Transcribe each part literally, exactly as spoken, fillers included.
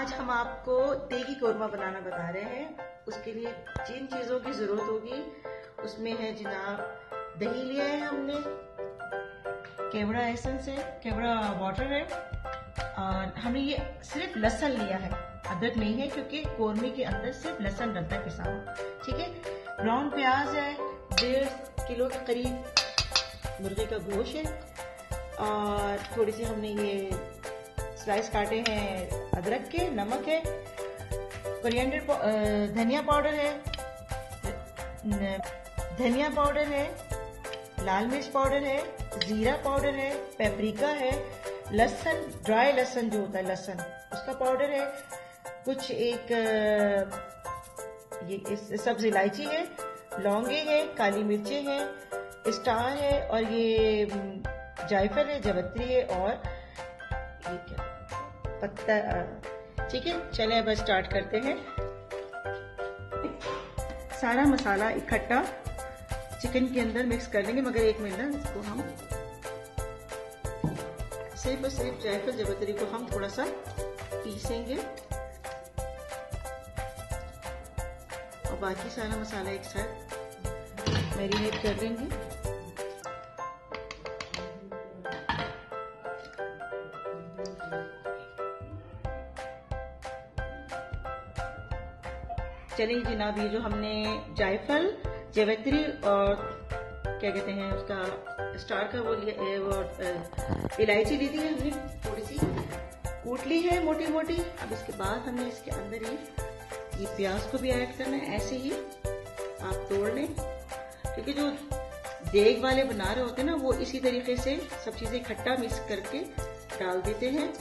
आज हम आपको देगी कोरमा बनाना बता रहे हैं। उसके लिए जिन चीज़ों की ज़रूरत होगी उसमें है जनाब दही लिया है हमने, केवड़ा एसेंस है, केवड़ा वाटर है, और हमने ये सिर्फ लहसुन लिया है, अदरक नहीं है क्योंकि कोरमे के अंदर सिर्फ लहसुन डलता है पिसा हुआ। ठीक है, ब्राउन प्याज है, डेढ़ किलो के करीब मुर्गे का गोश्त है, और थोड़ी सी हमने ये स्लाइस काटे हैं अदरक के, नमक है, कोरिएंडर धनिया पाउडर है, धनिया पाउडर है, लाल मिर्च पाउडर है, जीरा पाउडर है, पेपरिका है, लहसुन, ड्राई लहसुन जो होता है लहसुन उसका पाउडर है, कुछ एक ये सब्ज इलायची है, लौंगे है, काली मिर्चें हैं, स्टार है, और ये जायफल है, जवत्री है, और ये क्या पत्ता। ठीक है, चलें अब स्टार्ट करते हैं। सारा मसाला इकट्ठा चिकन के अंदर मिक्स कर लेंगे, मगर एक मिनट ना, इसको हम सिर्फ और सिर्फ जायफल जवत्री को हम थोड़ा सा पीसेंगे और बाकी सारा मसाला एक साथ मैरिनेट कर लेंगे। चलिए जनाब, ये जो हमने जायफल जवत्री और क्या कहते हैं उसका स्टार का वो लिया, वो इलायची ली थी हमने, थोड़ी सी कूट ली है मोटी मोटी। अब इसके बाद हमने इसके अंदर ही ये प्याज को भी ऐड करना है, ऐसे ही आप तोड़ लें, क्योंकि जो देग वाले बना रहे होते हैं ना वो इसी तरीके से सब चीजें इकट्ठा मिक्स करके डाल देते हैं।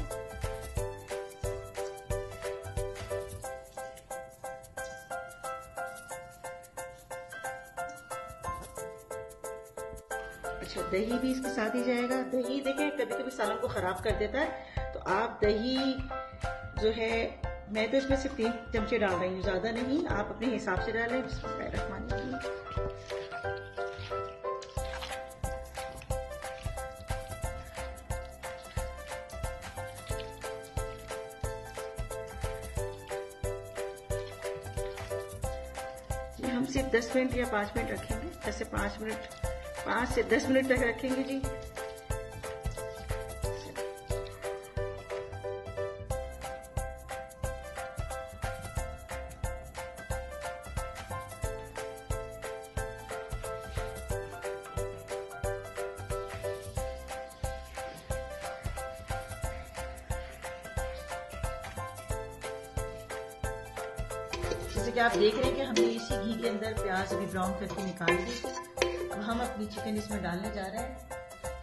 अच्छा, दही भी इसके साथ ही जाएगा। दही देखें कभी कभी सालन को खराब कर देता है, तो आप दही जो है, मैं तो इसमें सिर्फ तीन चमचे डाल रही हूँ, ज्यादा नहीं, आप अपने हिसाब से डालें। बिस्मिल्लाहिर्रहमानिर्रहीम। हम सिर्फ दस मिनट या पाँच मिनट रखेंगे, दस से पाँच मिनट पाँच से दस मिनट तक रखेंगे जी। जैसे कि आप देख रहे हैं कि हमने इसी घी के अंदर प्याज अभी ब्राउन करके निकाल दी। अब हम अपनी चिकन इसमें डालने जा रहे हैं।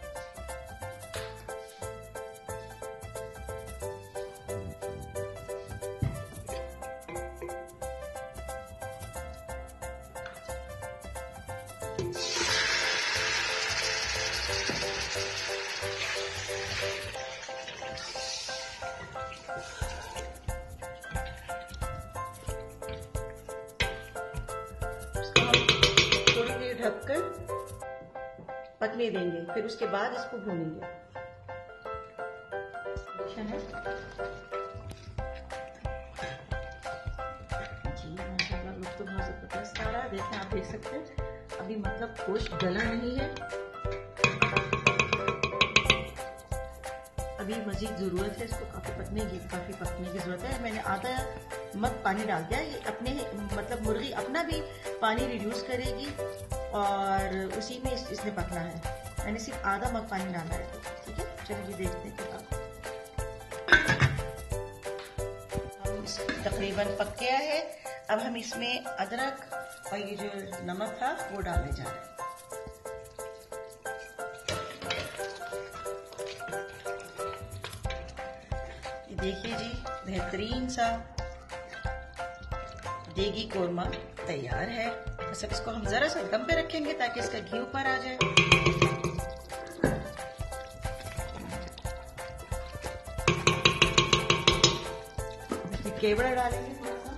ढककर पकने देंगे, फिर उसके बाद इसको भूनेंगे। जी माशाल्लाह, लुक तो बहुत जबरदस्त आ रहा है। देखें, आप देख सकते हैं अभी मतलब गोश्त गला नहीं है, अभी मजीद जरूरत है इसको काफी पकने की, काफी पकने की जरूरत है। मैंने आधा मग पानी डाल दिया, ये अपने मतलब मुर्गी अपना भी पानी रिड्यूस करेगी और उसी में इस, इसने पकना है। मैंने सिर्फ आधा मग पानी डाला है। ठीक है, चलिए देखते हैं क्या। हम तकरीबन पक गया है। अब हम इसमें अदरक और ये जो नमक था वो डालने जा रहे हैं। ये देखिए जी, बेहतरीन सा देगी कोरमा तैयार है। बस अब इसको हम जरा सा दम पे रखेंगे ताकि इसका घी ऊपर आ जाए। केवड़ा डालेंगे थोड़ा सा,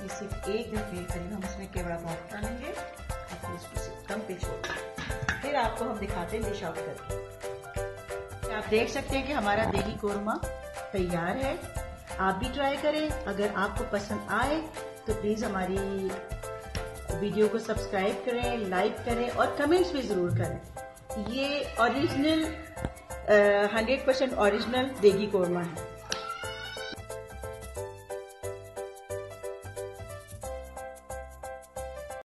कि सिर्फ एक दफे करीब हम इसमें केवड़ा पाउडर डालेंगे और फिर इसको सिर्फ कम पे छोड़, फिर आपको हम दिखाते हैं डिश आउट करके। आप देख सकते हैं कि हमारा दही कोरमा तैयार है। आप भी ट्राई करें। अगर आपको पसंद आए तो प्लीज हमारी वीडियो को सब्सक्राइब करें, लाइक करें और कमेंट्स भी जरूर करें। ये ओरिजिनल हंड्रेड परसेंट ओरिजिनल देगी कोरमा है।